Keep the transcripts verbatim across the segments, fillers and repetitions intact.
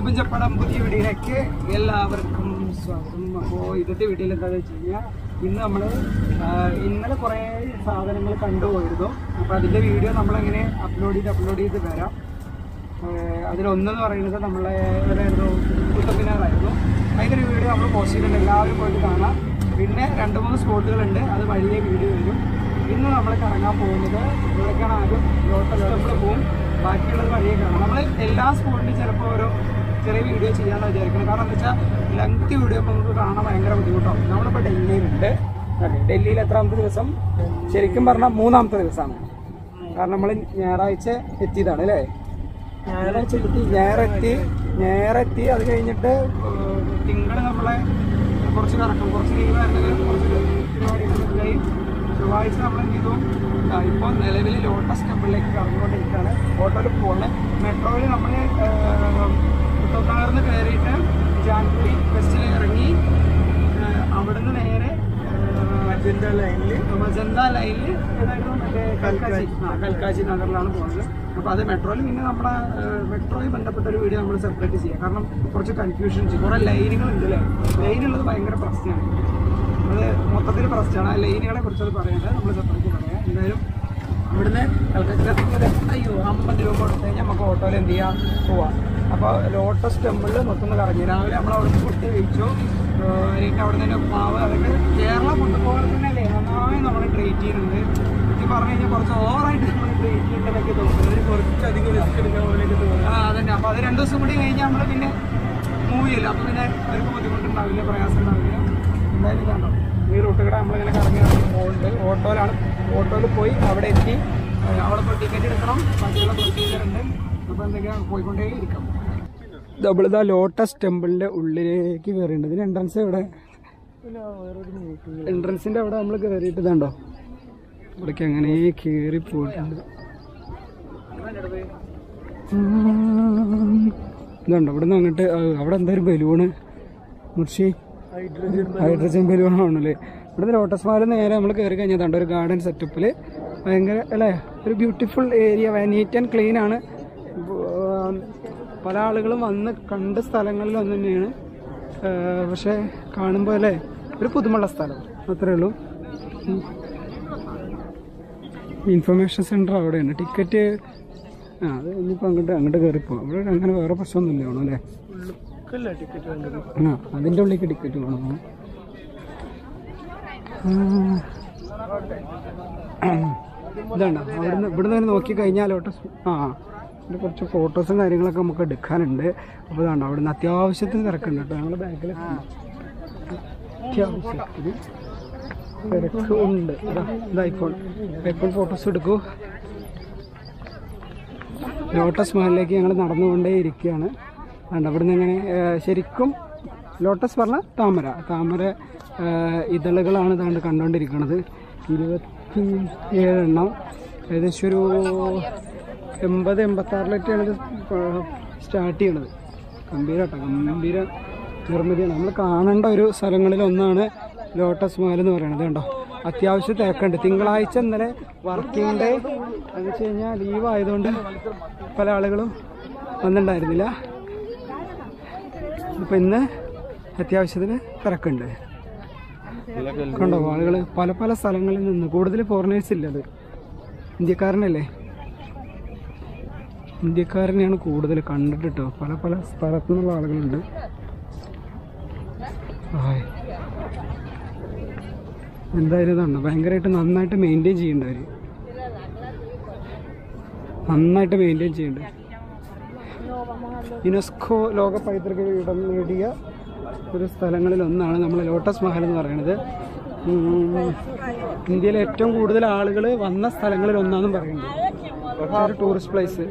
പുഞ്ചപ്പടം പുതിയ വീഡിയോയിലേക്ക് എല്ലാവർക്കും സ്വാഗതം. അപ്പോൾ ഇന്നത്തെ വീഡിയോയിൽ എന്താണെന്ന് വെച്ച് കഴിഞ്ഞാൽ ഇന്ന് നമ്മൾ ഇന്നലെ കുറേ സാധനങ്ങൾ കണ്ടുപോയിരുന്നു. അപ്പോൾ അതിൻ്റെ വീഡിയോ നമ്മളെങ്ങനെ അപ്ലോഡ് ചെയ്ത് അപ്ലോഡ് ചെയ്ത് വരാം. അതിലൊന്നെന്ന് പറയുന്നത് നമ്മളെ ഏതായിരുന്നു കുത്തപ്പിനാറായിരുന്നു. അതിൻ്റെ ഒരു വീഡിയോ നമ്മൾ പോസ്റ്റ് ചെയ്തിട്ടുണ്ട്, എല്ലാവരും പോയിട്ട് കാണാം. പിന്നെ രണ്ട് മൂന്ന് സ്പോട്ടുകളുണ്ട്, അത് വഴിയെ വീഡിയോ വരും. ഇന്ന് നമ്മൾ കറങ്ങാൻ പോകുന്നത് ഇവിടേക്കാണ്. ആദ്യം ലോട്ടസ് ടെമ്പിൾ പോകും, ബാക്കിയുള്ളത് വഴിയെ കാണാം. നമ്മൾ എല്ലാ സ്പോട്ടിലും ചിലപ്പോൾ ഓരോ ചെറിയ വീഡിയോ ചെയ്യാമെന്ന് വിചാരിക്കണം. കാരണം എന്താ വെച്ചാൽ ലെങ്ത് വീഡിയോ ഇപ്പോൾ നമുക്ക് കാണാൻ ഭയങ്കര ബുദ്ധിമുട്ടാവും. നമ്മളിപ്പോൾ ഡൽഹിയിലുണ്ട്. അതെ, ഡൽഹിയിൽ എത്രാമത്തെ ദിവസം? ശരിക്കും പറഞ്ഞാൽ മൂന്നാമത്തെ ദിവസമാണ്. കാരണം നമ്മൾ ഞായറാഴ്ച എത്തിയതാണ് അല്ലേ? ഞായറാഴ്ച എത്തി ഞായറെത്തി ഞായറെത്തി അത് കഴിഞ്ഞിട്ട് തിങ്കൾ നമ്മളെ കുറച്ച് കറക്കും, കുറച്ച് ലീവ് ആയിരുന്നെങ്കിലും കുറച്ച് പരിപാടി. ചൊവ്വാഴ്ച നമ്മൾ എന്ത് ചെയ്തു? ഇപ്പോൾ നിലവിൽ ലോട്ടസ് ടെമ്പിളിലേക്ക് കറങ്ങിക്കൊണ്ടിരിക്കുകയാണ്. ഓട്ടോയിൽ പോകുന്നത്. മെട്രോയിൽ നമ്മൾ മുത്തത്താറിന്ന് കയറിയിട്ട് ജാൻകുടി ബസ്സിൽ ഇറങ്ങി അവിടുന്ന് നേരെ മജന്ത ലൈനിൽ മജന്ത ലൈനിൽ ഏതായിരുന്നു മറ്റേ കൽക്കാച്ചി ആ കൽക്കാച്ചി നഗറിലാണ് പോകുന്നത്. അപ്പോൾ അത് മെട്രോയിൽ പിന്നെ നമ്മളെ മെട്രോയിൽ ബന്ധപ്പെട്ട ഒരു വീഡിയോ നമ്മൾ സെപ്പറേറ്റ് ചെയ്യാം. കാരണം കുറച്ച് കൺഫ്യൂഷൻ ചെയ്യും. കുറേ ലൈനുകളുണ്ട് അല്ലേ? ലൈനുള്ളത് ഭയങ്കര പ്രശ്നമാണ്. അത് മൊത്തത്തിൽ പ്രശ്നമാണ്. ആ ലൈനുകളെ കുറിച്ചത് പറയേണ്ടത് നമ്മൾ സെപ്പറേറ്റ് പറയാം. എന്തായാലും ഇവിടുന്ന് കൽക്കട്ട അയ്യോ അമ്പത് രൂപ കൊടുത്തു കഴിഞ്ഞാൽ നമുക്ക് ഓട്ടോയിൽ എന്ത് ചെയ്യാം പോവാം. അപ്പോൾ ലോട്ടസ് ടെമ്പിളിൽ മൊത്തം കറങ്ങി. രാവിലെ നമ്മൾ അവിടെ ഫുഡ് കഴിച്ചു. എനിക്ക് അവിടെ നിന്ന് മാവ് അതൊക്കെ കേരള ഫുഡ് പോലെ തന്നെ അല്ലേ നന്നായി നമ്മൾ ട്രീറ്റ് ചെയ്യുന്നുണ്ട്. എനിക്ക് പറഞ്ഞു കഴിഞ്ഞാൽ കുറച്ച് ഓവറായിട്ട് നമ്മൾ ട്രീറ്റ് ചെയ്യുന്നതൊക്കെ തോന്നുന്നത്, കുറച്ചധികം റിസ്ക് എടുക്കാൻ പോലെയൊക്കെ തോന്നുന്നു. ആ അതന്നെ. അപ്പോൾ അത് രണ്ട് ദിവസം കൂടി കഴിഞ്ഞാൽ നമ്മൾ പിന്നെ മൂവ് ചെയ്യില്ല. അപ്പോൾ പിന്നെ അവർക്ക് ബുദ്ധിമുട്ടുണ്ടാവില്ല, പ്രയാസം ഉണ്ടാവില്ല. എന്തായാലും കണ്ടോ ഈ റൂട്ട് കൂടെ നമ്മളിങ്ങനെ കറങ്ങി ഇറങ്ങി പോകുന്നുണ്ട്. ഓട്ടോയിലാണ്. ഓട്ടോയിൽ പോയി അവിടെ എത്തി അവിടെ പോയി ടിക്കറ്റ് എടുക്കണം, ബാക്കിയുള്ള പ്രൊസീജിയർ ഉണ്ട്. അപ്പോൾ എന്തൊക്കെയാണ് പോയിക്കൊണ്ടേ ഇരിക്കാം. നമ്മളിതാ ലോട്ടസ് ടെമ്പിളിൻ്റെ ഉള്ളിലേക്ക് കയറിയിട്ടുണ്ട്. ഇതിന് എൻട്രൻസ് എവിടെ? എൻട്രൻസിൻ്റെ അവിടെ നമ്മൾ കയറിയിട്ട് ഇതുണ്ടോ ഇവിടേക്ക് അങ്ങനെ കയറി പോയിട്ടുണ്ട്. ഇതുണ്ടോ ഇവിടുന്ന് അങ്ങോട്ട് അവിടെ എന്തായാലും ബലൂണ് മുർഷി ഹൈഡ്രജൻ ബലൂണാണല്ലേ. ഇവിടുന്ന് ലോട്ടസ് മാലിൽ നേരെ നമ്മൾ കയറി കഴിഞ്ഞാൽ തണ്ട ഒരു ഗാർഡൻ സെറ്റപ്പിൽ ഭയങ്കര അല്ലേ ഒരു beautiful area, neat and clean ആണ്. പല ആളുകളും വന്ന് കണ്ട സ്ഥലങ്ങളിൽ ഒന്ന് തന്നെയാണ്. പക്ഷേ കാണുമ്പോൾ അല്ലേ ഒരു പുതുമുള്ള സ്ഥലം അത്രേ ഉള്ളൂ. ഇൻഫർമേഷൻ സെൻറ്റർ അവിടെയാണ്. ടിക്കറ്റ് ആ അത് ഇനിയിപ്പോൾ അങ്ങോട്ട് അങ്ങോട്ട് കയറിപ്പോ. അവിടെ അങ്ങനെ വേറെ പ്രശ്നമൊന്നുമില്ല വേണം അല്ലേ? ആ അതിൻ്റെ ഉള്ളിലേക്ക് ടിക്കറ്റ് വേണം. ഇതാണ് അവിടുന്ന് ഇവിടുന്ന് തന്നെ നോക്കിക്കഴിഞ്ഞാൽ ലോട്ടസ് ആ ഇവിടെ കുറച്ച് ഫോട്ടോസും കാര്യങ്ങളൊക്കെ നമുക്ക് എടുക്കാനുണ്ട്. അപ്പോൾ ഇതാണ് അവിടുന്ന് അത്യാവശ്യത്തിന് തിരക്കുണ്ട് കേട്ടോ. ഞങ്ങളുടെ ബാക്കിൽ അത്യാവശ്യത്തിന് തിരക്കുണ്ട്. ഇത് ഐഫോൺ ഐഫോൺ ഫോട്ടോസ് എടുക്കൂ. ലോട്ടസ് മഹലിലേക്ക് ഞങ്ങൾ നടന്നുകൊണ്ടേ ഇരിക്കുകയാണ്. അതുകൊണ്ട് അവിടുന്ന് ഇങ്ങനെ ശരിക്കും ലോട്ടസ് പറഞ്ഞ താമര താമര ഇതളുകളാണ് ഇതാണ്ട് കണ്ടുകൊണ്ടിരിക്കുന്നത്. ഇരുപത്തി ഏഴെണ്ണം ഏകദേശം ഒരു എൺപത് എൺപത്താറിലൊക്കെയാണ് ഇത് സ്റ്റാർട്ട് ചെയ്യണത്. ഗംഭീര കേട്ടോ, ഗംഭീര നിർമ്മിതിയാണ്. നമ്മൾ കാണേണ്ട ഒരു സ്ഥലങ്ങളിൽ ഒന്നാണ് ലോട്ടസ് മഹൽ എന്ന് പറയുന്നത്. കണ്ടോ അത്യാവശ്യം തിരക്കുണ്ട്. തിങ്കളാഴ്ച ഇന്നലെ വർക്കിംഗ് ഡേ എന്ന് വെച്ച് കഴിഞ്ഞാൽ ലീവ് ആയതുകൊണ്ട് പല ആളുകളും വന്നിട്ടുണ്ടായിരുന്നില്ല. ഇപ്പം ഇന്ന് അത്യാവശ്യത്തിന് തിരക്കുണ്ട്. കണ്ടോ ആളുകൾ പല പല സ്ഥലങ്ങളിൽ നിന്ന്, കൂടുതൽ ഫോറിനേഴ്സ് ഇല്ല, അത് ഇന്ത്യക്കാരനല്ലേ, ഇന്ത്യക്കാരനെയാണ് കൂടുതൽ കണ്ടിട്ടോ. പല പല സ്ഥലത്തു നിന്നുള്ള ആളുകളുണ്ട്. എന്തായാലും ഇതാണ് ഭയങ്കരമായിട്ട് നന്നായിട്ട് മെയിൻറ്റെയിൻ ചെയ്യേണ്ടവർ, നന്നായിട്ട് മെയിൻറ്റെയിൻ ചെയ്യേണ്ടത്. യുനെസ്കോ ലോക പൈതൃക ഇടം നേടിയ ഒരു സ്ഥലങ്ങളിൽ ഒന്നാണ് നമ്മൾ ലോട്ടസ് മഹൽ എന്ന് പറയുന്നത്. ഇന്ത്യയിലെ ഏറ്റവും കൂടുതൽ ആളുകൾ വന്ന സ്ഥലങ്ങളിൽ ഒന്നാണെന്നും പറയുന്നത്. ഒരു ടൂറിസ്റ്റ് പ്ലേസ്.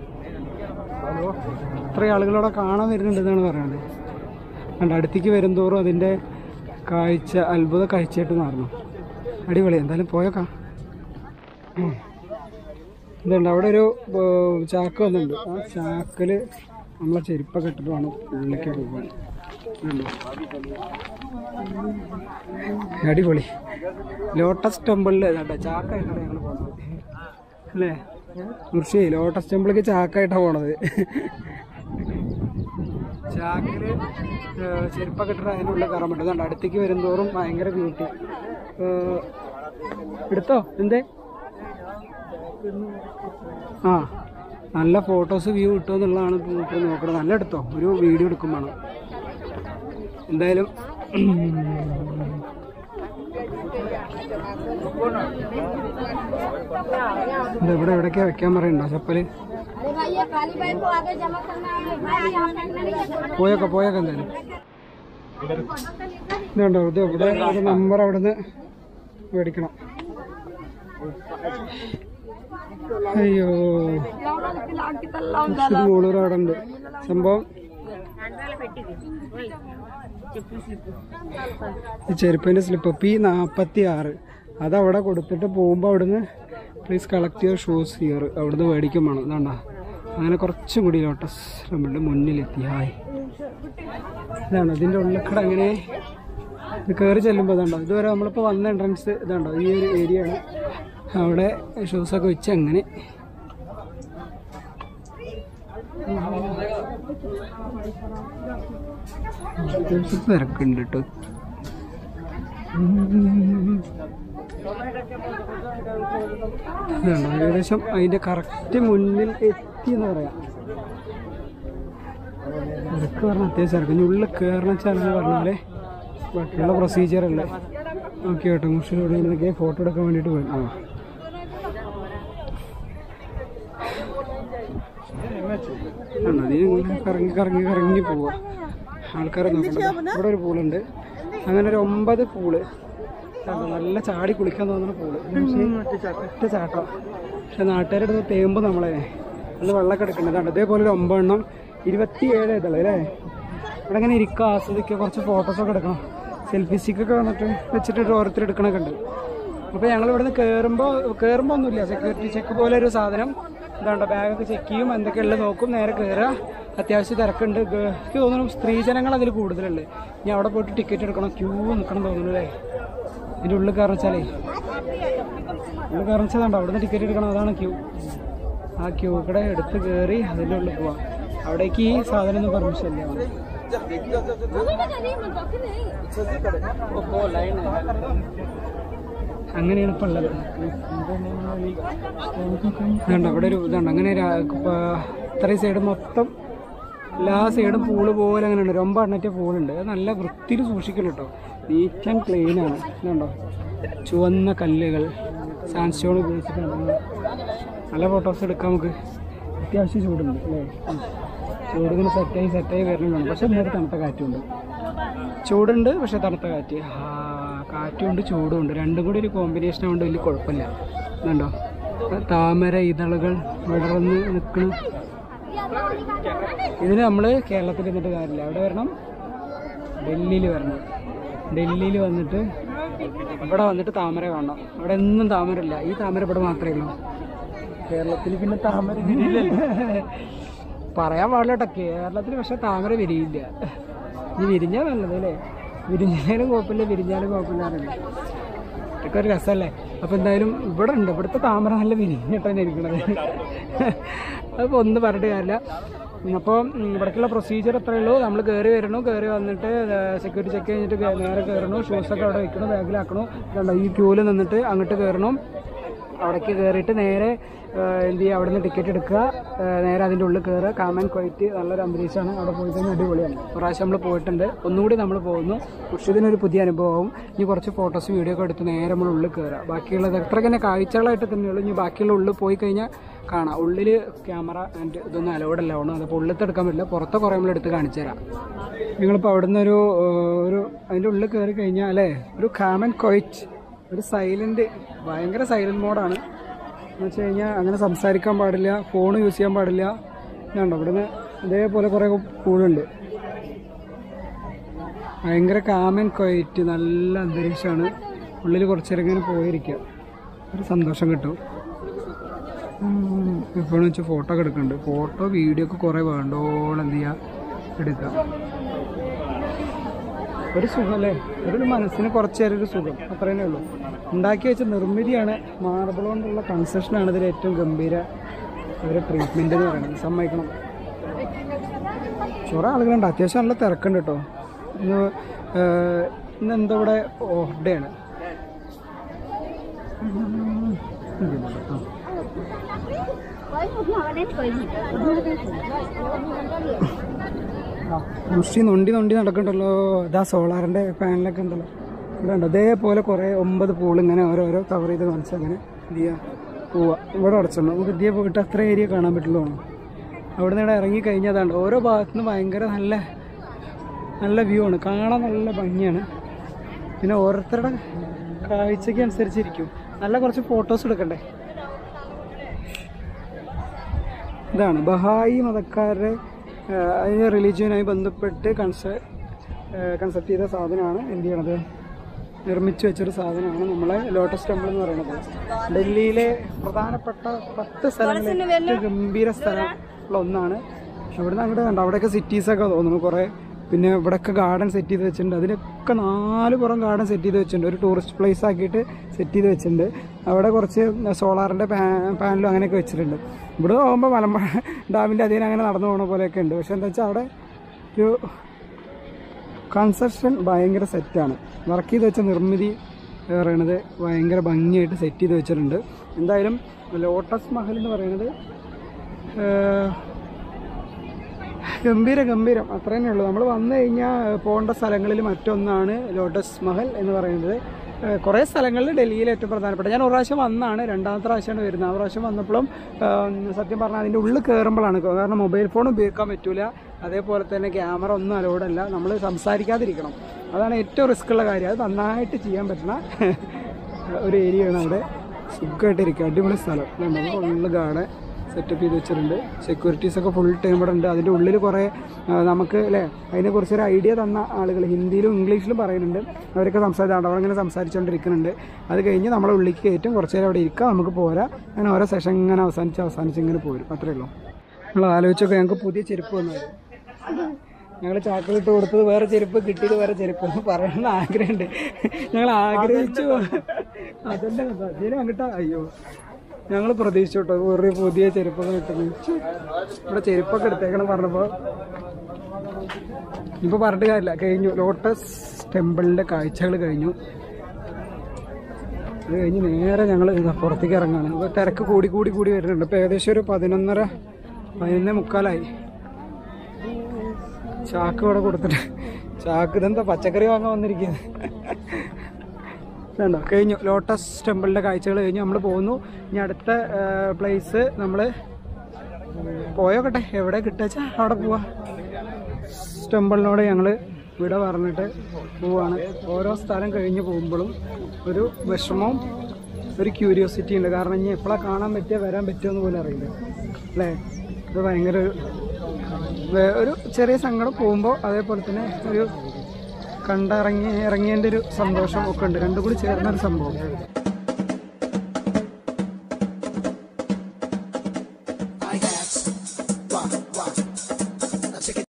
ഇത്രയും ആളുകളോടെ കാണാൻ വരുന്നുണ്ട് എന്നാണ് പറയുന്നത്. കണ്ട് അടുത്തേക്ക് വരുംതോറും അതിൻ്റെ കാഴ്ച അത്ഭുത കാഴ്ചയായിട്ട് മാറുന്നു. അടിപൊളി. എന്തായാലും പോയേക്കാം. ഇതുണ്ട് അവിടെ ഒരു ചാക്ക് വന്നിട്ടുണ്ട്. ആ ചാക്കിൽ നമ്മളെ ചെരുപ്പൊക്കെ ഇട്ടിട്ട് വേണം ഉള്ളിലേക്ക് പോകാൻ. അടിപൊളി. ലോട്ടസ് ടെമ്പിളിൽ ചാക്കായിട്ടാണ് ഞങ്ങൾ പോകുന്നത് അല്ലേ മുർഷി? ലോട്ടസ് ടെമ്പിളിലേക്ക് ചാക്കായിട്ടാണ് പോണത്. ചാക്കില് ചെരുപ്പൊക്കെ ഇട്ടിട്ട് അതിനുള്ള കയറാൻ പറ്റും. അതുകൊണ്ട് അടുത്തേക്ക് വരുന്തോറും ഭയങ്കര ബ്യൂട്ടി. എടുത്തോ എന്തേ? ആ നല്ല ഫോട്ടോസ് വ്യൂ കിട്ടുമോ എന്നുള്ളതാണ് ഇപ്പോൾ നോക്കുന്നത്. നല്ല എടുത്തോ, ഒരു വീഡിയോ എടുക്കും വേണം എന്തായാലും. ഇവിടെ എവിടേക്കാ വെക്കാൻ പറയണ്ടോ ചപ്പല്? പോയൊക്കെ പോയൊക്കെ എന്തായാലും ഇതുണ്ടോ, ഇത് ഇവിടെ ഒരു നമ്പർ അവിടെ നിന്ന് മേടിക്കണം. അയ്യോ മുളൂർ അവിടെ ഉണ്ട് സംഭവം. ഈ ചെരുപ്പിന്റെ സ്ലിപ്പ് പി നാപ്പത്തി ആറ് അതവിടെ കൊടുത്തിട്ട് പോകുമ്പോൾ അവിടുന്ന് please collect your shoes here അവിടുന്ന് മേടിക്കും വേണം. ഇതാണ്ടാ അങ്ങനെ കുറച്ചും കൂടി ലോട്ടസ് നമ്മളുടെ മുന്നിലെത്തി. ഹായ്, ഇതാണ് ഇതിൻ്റെ ഉള്ളിൽക്കട. അങ്ങനെ ഇത് കയറി ചെല്ലുമ്പോൾ ഇതാണ്ടോ, ഇതുവരെ നമ്മളിപ്പോൾ വന്ന എൻട്രൻസ് ഇതാണ്ടോ ഈ ഒരു ഏരിയ ആണ്. അവിടെ ഷൂസൊക്കെ വെച്ച് അങ്ങനെ തിരക്കുണ്ട് കേട്ടോ. ഇതാണോ ഏകദേശം അതിൻ്റെ കറക്റ്റ് മുന്നിൽ എത്തി എന്ന് പറയാം. തിരക്ക് പറഞ്ഞാൽ അത്യാവശ്യം തിരക്ക്. ഇനി ഉള്ളിൽ കയറണം വെച്ചാലെന്ന് പറഞ്ഞാലേ ബാക്കിയുള്ള പ്രൊസീജിയർ അല്ലേ. ഓക്കെ കേട്ടോ, മുഷിലൂടെ നിന്നൊക്കെ ഫോട്ടോ എടുക്കാൻ വേണ്ടിയിട്ട് പോയി. ആ അതിന് കറങ്ങി കറങ്ങി കറങ്ങി പോവുക. ആൾക്കാരെ നോക്കണ്ട. ഇവിടെ ഒരു പൂളുണ്ട്, അങ്ങനെ ഒരു ഒമ്പത് പൂള്. നല്ല ചാടി കുളിക്കാൻ തോന്നുന്ന പൂള്. ഒറ്റ ചാട്ടം. പക്ഷെ നാട്ടുകാരുടെ അടുത്ത് തേമ്പ് നമ്മളെ നല്ല വെള്ളമൊക്കെ എടുക്കേണ്ടതാണ്. ഇതേപോലെ ഒരു ഒമ്പതെണ്ണം ഇരുപത്തിയേഴ് ഇതല്ലേ അല്ലേ. ഇവിടെ ഇങ്ങനെ ഇരിക്കുക, ആസ്വദിക്കുക, കുറച്ച് ഫോട്ടോസൊക്കെ എടുക്കണം. സെൽഫി സ്റ്റിക്കൊക്കെ വന്നിട്ട് വെച്ചിട്ട് ഓരോരുത്തർ എടുക്കണൊക്കെ ഉണ്ട്. അപ്പോൾ ഞങ്ങൾ ഇവിടുന്ന് കയറുമ്പോൾ കയറുമ്പോൾ ഒന്നുമില്ല, സെക്യൂരിറ്റി ചെക്ക് പോലെ ഒരു സാധനം. ഇതാണ്ടോ ബാഗൊക്കെ ചെക്ക് ചെയ്യും, എന്തൊക്കെയുള്ളത് നോക്കും, നേരെ കയറുക. അത്യാവശ്യം തിരക്കുണ്ട്. എനിക്ക് തോന്നുന്നു സ്ത്രീജനങ്ങൾ അതിൽ കൂടുതലുണ്ട്. ഇനി അവിടെ പോയിട്ട് ടിക്കറ്റ് എടുക്കണം, ക്യൂ നിൽക്കണം തോന്നുന്നു അല്ലേ. ഇതിൻ്റെ ഉള്ളിൽ കയറി വെച്ചാലേ ഉള്ളിൽ കയറി വെച്ചതാണ്ടോ അവിടുന്ന് ടിക്കറ്റ് എടുക്കണം, അതാണ് ക്യൂ. ആ ക്യൂ കൂടെ എടുത്ത് കയറി അതിൻ്റെ ഉള്ളിൽ പോവാം. അവിടേക്ക് ഈ സാധനം ഒന്നും പെർമിഷൻ ഇല്ല. അങ്ങനെയാണ് ഇപ്പം ഉള്ളത്. ഇതുണ്ട് അവിടെ ഒരു ഇതുണ്ട്. അങ്ങനെ ഇത്രയും സൈഡ് മൊത്തം എല്ലാ സൈഡും പൂള് പോലെ അങ്ങനെ ഉണ്ട്. ரொம்ப എണ്ണറ്റ പൂളുണ്ട്. അത് നല്ല വൃത്തിയിൽ സൂക്ഷിക്കണം കേട്ടോ. നീറ്റ് ആൻഡ് ക്ലീനാണ്. ഇതുണ്ടോ ചുവന്ന കല്ലുകൾ സാൻഡ്സ്റ്റോൺ ഉപയോഗിച്ചിട്ടുണ്ട്. നല്ല ഫോട്ടോസ് എടുക്കാം നമുക്ക്. അത്യാവശ്യം ചൂടുണ്ട് അല്ലേ. ചൂടിങ്ങനെ സെറ്റായി സെറ്റായി വരുന്നുണ്ട്. പക്ഷെ നേരെ തണുത്ത കാറ്റുണ്ട്. ചൂടുണ്ട് പക്ഷെ തണുത്ത കാറ്റ്. ആ കാറ്റുണ്ട് ചൂടുണ്ട്, രണ്ടും കൂടി ഒരു കോമ്പിനേഷൻ ആയതുകൊണ്ട് വലിയ കുഴപ്പമില്ല. ഇതുണ്ടോ താമര ഇതളുകൾ വിടർന്ന് നിൽക്കണം. ഇതിന് നമ്മൾ കേരളത്തിൽ നിന്നിട്ട് കാര്യമില്ല. അവിടെ വരണം, ഡൽഹിയിൽ വരണം. ഡൽഹിയിൽ വന്നിട്ട് ഇവിടെ വന്നിട്ട് താമര കാണണം. അവിടെ ഒന്നും താമര ഇല്ല. ഈ താമര ഇവിടെ മാത്രമേ ഉള്ളൂ. കേരളത്തിൽ പിന്നെ താമര പറയാൻ പാടില്ല കേട്ടോ കേരളത്തിൽ. പക്ഷെ താമര വിരിയില്ല. ഇനി വിരിഞ്ഞാൽ നല്ലത് അല്ലേ. വിരിഞ്ഞാലും കുഴപ്പമില്ല, വിരിഞ്ഞാലും കുഴപ്പമില്ലാറില്ല. ഇതൊക്കെ ഒരു രസമല്ലേ. അപ്പോൾ എന്തായാലും ഇവിടെ ഉണ്ട്. ഇവിടുത്തെ താമര നല്ല വിരിഞ്ഞിട്ടാണ് ഇരിക്കണത്. അതിപ്പോൾ ഒന്നും പറഞ്ഞിട്ട് കാര്യമില്ല. അപ്പോൾ ഇവിടേക്കുള്ള പ്രൊസീജിയർ അത്രയേ ഉള്ളൂ. നമ്മൾ കയറി വരണു, കയറി വന്നിട്ട് സെക്യൂരിറ്റി ചെക്ക് കഴിഞ്ഞിട്ട് നേരെ കയറണു, ഷൂസൊക്കെ അവിടെ വയ്ക്കണം, ബാഗിലാക്കണം. കണ്ടോ ഈ ക്യൂവിൽ നിന്നിട്ട് അങ്ങോട്ട് കയറണം. അവിടേക്ക് കയറിയിട്ട് നേരെ എന്ത് ചെയ്യുക, അവിടെ നിന്ന് ടിക്കറ്റ് എടുക്കുക, നേരെ അതിൻ്റെ ഉള്ളിൽ കയറുക. കാം ആൻഡ് ക്വൈറ്റ് നല്ലൊരു അന്തരീക്ഷമാണ്. അവിടെ പോയി കഴിഞ്ഞാൽ അടിപൊളിയാണ്. പ്രാവശ്യം നമ്മൾ പോയിട്ടുണ്ട്, ഒന്നുകൂടി നമ്മൾ പോകുന്നു. ഉഷിതിനൊരു പുതിയ അനുഭവമാവും. ഇനി കുറച്ച് ഫോട്ടോസ് വീഡിയോ ഒക്കെ എടുത്ത് നേരെ നമ്മൾ ഉള്ളിൽ കയറുക. ബാക്കിയുള്ളത് എത്ര തന്നെ കാഴ്ചകളായിട്ട് തന്നെയുള്ളൂ. ഇനി ബാക്കിയുള്ള ഉള്ളിൽ പോയി കഴിഞ്ഞാൽ കാണാം. ഉള്ളിൽ ക്യാമറ ആൻഡ് ഇതൊന്നും അലൗഡ് അല്ല. അതുകൊണ്ട് അതിപ്പോൾ ഉള്ളിലത്തെ എടുക്കാൻ പറ്റില്ല. പുറത്തെ കുറേ നമ്മൾ എടുത്ത് കാണിച്ചു തരാം. നിങ്ങളിപ്പോൾ അവിടെ നിന്ന് ഒരു ഒരു അതിൻ്റെ ഉള്ളിൽ കയറി കഴിഞ്ഞാൽ അല്ലേ, ഒരു കാം ആൻഡ് ക്വൈറ്റ്, ഒരു സൈലൻറ്റ്, ഭയങ്കര സൈലൻറ്റ് മോഡാണ്. എന്ന് വെച്ച് കഴിഞ്ഞാൽ അങ്ങനെ സംസാരിക്കാൻ പാടില്ല, ഫോൺ യൂസ് ചെയ്യാൻ പാടില്ല. ഇതുണ്ടോ ഇവിടുന്ന് ഇതേപോലെ കുറേ പൂളുണ്ട്. ഭയങ്കര കാം ആൻഡ് ക്വൈറ്റ്, നല്ല അന്തരീക്ഷമാണ്. ഉള്ളിൽ കുറച്ചേരം ഇങ്ങനെ പോയിരിക്കുക, ഒരു സന്തോഷം കിട്ടും. ഇപ്പോഴെന്ന് വെച്ചാൽ ഫോട്ടോ ഒക്കെ എടുക്കുന്നുണ്ട്. ഫോട്ടോ വീഡിയോ ഒക്കെ കുറേ വേണ്ടോളം എന്ത് ചെയ്യുക, എടുക്കാം. ഒരു സുഖം അല്ലേ, ഒരു മനസ്സിന് കുറച്ച് നേരം ഒരു സുഖം, അത്രയേ ഉള്ളൂ. ഉണ്ടാക്കി വെച്ച നിർമ്മിതിയാണ്, മാർബിൾ കൊണ്ടുള്ള കൺസ്ട്രക്ഷനാണ് ഇതിൽ ഏറ്റവും ഗംഭീര ഒരു ട്രീറ്റ്മെൻറ്റ് എന്ന് പറയുന്നത്. സമ്മതിക്കണം. കുറേ ആളുകളുണ്ട്, അത്യാവശ്യം നല്ല തിരക്കുണ്ട് കേട്ടോ. ഇന്ന് ഇന്ന് എന്താ ഇവിടെ ഓർഡയാണ്. മുഷ്ടി നൊണ്ടി നൊണ്ടി നടക്കണ്ടല്ലോ. ഇതാ സോളാറിൻ്റെ പാനലൊക്കെ ഉണ്ടല്ലോ ഇവിടെ ഉണ്ട്. അതേപോലെ കുറേ ഒമ്പത് പൂൾ ഇങ്ങനെ ഓരോരോ കവർ ചെയ്ത് കാണിച്ചാൽ അങ്ങനെ എന്ത് ചെയ്യുക പോവുക. ഇവിടെ അടച്ചിട്ടുണ്ട്. നമുക്ക് ഇതിയെ പോയിട്ട് അത്ര ഏരിയ കാണാൻ പറ്റുള്ളൂ. അവിടെ നിന്ന് ഇവിടെ ഇറങ്ങി കഴിഞ്ഞതാണ്. ഓരോ ഭാഗത്തുനിന്ന് ഭയങ്കര നല്ല നല്ല വ്യൂ ആണ്, കാണാൻ നല്ല ഭംഗിയാണ്. പിന്നെ ഓരോരുത്തരുടെ കാഴ്ചയ്ക്ക് അനുസരിച്ചിരിക്കും. നല്ല കുറച്ച് ഫോട്ടോസ് എടുക്കണ്ടേ. ഇതാണ് ബഹായി മതക്കാരുടെ അതിൻ്റെ റിലീജിയനുമായി ബന്ധപ്പെട്ട് കൺസ കൺസെപ്റ്റ് ചെയ്ത സാധനമാണ്. എന്ത് ചെയ്യണത്, നിർമ്മിച്ചു വെച്ചൊരു സാധനമാണ് നമ്മളെ ലോട്ടസ് ടെമ്പിൾ എന്ന് പറയുന്നത്. ഡൽഹിയിലെ പ്രധാനപ്പെട്ട പത്ത് സ്ഥലങ്ങളിൽ ഏറ്റവും ഗംഭീര സ്ഥലമുള്ള ഒന്നാണ്. ഇവിടുന്ന് അങ്ങോട്ട് കണ്ടോ, അവിടെയൊക്കെ സിറ്റീസൊക്കെ തോന്നുന്നു കുറേ. പിന്നെ ഇവിടെയൊക്കെ ഗാർഡൻ സെറ്റ് ചെയ്ത് വെച്ചിട്ടുണ്ട്. അതിനൊക്കെ നാല് പുറം ഗാർഡൻ സെറ്റ് ചെയ്ത് വെച്ചിട്ടുണ്ട്. ഒരു ടൂറിസ്റ്റ് പ്ലേസ് ആക്കിയിട്ട് സെറ്റ് ചെയ്ത് വെച്ചിട്ടുണ്ട്. അവിടെ കുറച്ച് സോളാറിൻ്റെ പാ പാനലും അങ്ങനെയൊക്കെ വെച്ചിട്ടുണ്ട്. ഇവിടെ പോകുമ്പോൾ മലമ്പുഴ ഡാമിൻ്റെ അതിന് അങ്ങനെ നടന്നു പോകുന്ന പോലെയൊക്കെ ഉണ്ട്. പക്ഷെ എന്താ വെച്ചാൽ അവിടെ ഒരു കൺസ്ട്രക്ഷൻ ഭയങ്കര സെറ്റാണ്. വർക്ക് ചെയ്ത് വെച്ച നിർമ്മിതി പറയണത് ഭയങ്കര ഭംഗിയായിട്ട് സെറ്റ് ചെയ്ത് വെച്ചിട്ടുണ്ട്. എന്തായാലും ലോട്ടസ് മഹൽ എന്ന് പറയുന്നത് ഗംഭീര ഗംഭീരം അത്ര തന്നെ ഉള്ളൂ. നമ്മൾ വന്നു കഴിഞ്ഞാൽ പോകേണ്ട സ്ഥലങ്ങളിൽ മറ്റൊന്നാണ് ലോട്ടസ് മഹൽ എന്ന് പറയുന്നത്. കുറേ സ്ഥലങ്ങളിൽ ഡൽഹിയിൽ ഏറ്റവും പ്രധാനപ്പെട്ട, ഞാൻ ഒരു പ്രാവശ്യം വന്നാണ്, രണ്ടാമത്തെ പ്രാവശ്യമാണ് വരുന്നത്. ആ പ്രാവശ്യം വന്നപ്പോഴും സത്യം പറഞ്ഞാൽ അതിൻ്റെ ഉള്ളിൽ കയറുമ്പോഴാണ്, കാരണം മൊബൈൽ ഫോൺ ഉപയോഗിക്കാൻ പറ്റില്ല, അതേപോലെ തന്നെ ക്യാമറ ഒന്നും അലോഡല്ല, നമ്മൾ സംസാരിക്കാതിരിക്കണം. അതാണ് ഏറ്റവും റിസ്ക് ഉള്ള കാര്യം. അത് നന്നായിട്ട് ചെയ്യാൻ പറ്റുന്ന ഒരു ഏരിയയാണ്. അവിടെ സുഖമായിട്ടിരിക്കുക, അടിപൊളി സ്ഥലം. നമ്മൾ ഫുള്ള് ഗാർഡൻ സെറ്റപ്പ് ചെയ്ത് വെച്ചിട്ടുണ്ട്. സെക്യൂരിറ്റീസൊക്കെ ഫുൾ ടൈം ഇവിടെ ഉണ്ട്. അതിൻ്റെ ഉള്ളിൽ കുറേ നമുക്ക് അല്ലേ അതിനെക്കുറിച്ചൊരു ഐഡിയ തന്ന ആളുകൾ ഹിന്ദിയിലും ഇംഗ്ലീഷിലും പറയുന്നുണ്ട്. അവരൊക്കെ സംസാരിച്ചാണ് അവിടെ ഇങ്ങനെ സംസാരിച്ചുകൊണ്ടിരിക്കുന്നുണ്ട്. അത് കഴിഞ്ഞ് നമ്മളെ ഉള്ളിലേക്ക് കയറ്റും, കുറച്ച് നേരം അവിടെ ഇരിക്കുക, നമുക്ക് പോരാ. അങ്ങനെ ഓരോ സെഷൻ ഇങ്ങനെ അവസാനിച്ച് അവസാനിച്ച് ഇങ്ങനെ പോരും. അത്രയേ ഉള്ളൂ. നമ്മൾ ആലോചിച്ചൊക്കെ ഞങ്ങൾക്ക് പുതിയ ചെരുപ്പ് വന്നത്, ഞങ്ങൾ ചാക്കിലിട്ട് കൊടുത്തത് വേറെ ചെരുപ്പ്, കിട്ടിയത് വേറെ ചെരുപ്പ് പറയണമെന്ന് ആഗ്രഹമുണ്ട്. ഞങ്ങൾ ആഗ്രഹിച്ചു അതന്നെ അതിന് അങ്ങോട്ടാ. അയ്യോ ഞങ്ങൾ പ്രതീക്ഷിച്ചു കേട്ടോ ഒരു പുതിയ ചെരുപ്പൊക്കെ കിട്ടുന്നു. ഇവിടെ ചെരുപ്പൊക്കെ എടുത്തേക്കണം പറഞ്ഞപ്പോൾ ഇപ്പോൾ പറഞ്ഞിട്ട് കാര്യമില്ല. കഴിഞ്ഞു ലോട്ടസ് ടെമ്പിളിൻ്റെ കാഴ്ചകൾ കഴിഞ്ഞു. അത് കഴിഞ്ഞ് നേരെ ഞങ്ങൾ പുറത്തേക്ക് ഇറങ്ങാണ്. ഇപ്പോൾ തിരക്ക് കൂടി കൂടി കൂടി വരുന്നുണ്ട്. ഇപ്പോൾ ഏകദേശം ഒരു പതിനൊന്നര പതിനൊന്നേ മുക്കാലായി. ചാക്ക് ഇവിടെ കൊടുത്തിട്ട് ചാക്ക് ഇതെന്താ പച്ചക്കറി വാങ്ങാൻ വന്നിരിക്കുന്നത്. വേണ്ടോ കഴിഞ്ഞു ലോട്ടസ് ടെമ്പിളിൻ്റെ കാഴ്ചകൾ കഴിഞ്ഞു. നമ്മൾ പോകുന്നു. ഇനി അടുത്ത പ്ലേസ് നമ്മൾ പോയോക്കട്ടെ, എവിടെ കിട്ടുക അവിടെ പോവാ. ടെമ്പിളിനോട് ഞങ്ങൾ ഇവിടെ പറഞ്ഞിട്ട് പോവാണ്. ഓരോ സ്ഥലം കഴിഞ്ഞ് പോകുമ്പോഴും ഒരു വിഷമവും ഒരു ക്യൂരിയോസിറ്റി ഉണ്ട്. കാരണം ഇനി എപ്പോഴാണ് കാണാൻ പറ്റുക വരാൻ പറ്റുമെന്ന് പോലും അറിയില്ല അല്ലേ. ഇത് ഭയങ്കര ഒരു ചെറിയ സങ്കടം പോകുമ്പോൾ, അതേപോലെ തന്നെ ഒരു കണ്ടിറങ്ങി ഇറങ്ങിയതിൻ്റെ ഒരു സന്തോഷം ഒക്കെ ഉണ്ട്. രണ്ടും കൂടി ചേർന്നൊരു സംഭവം.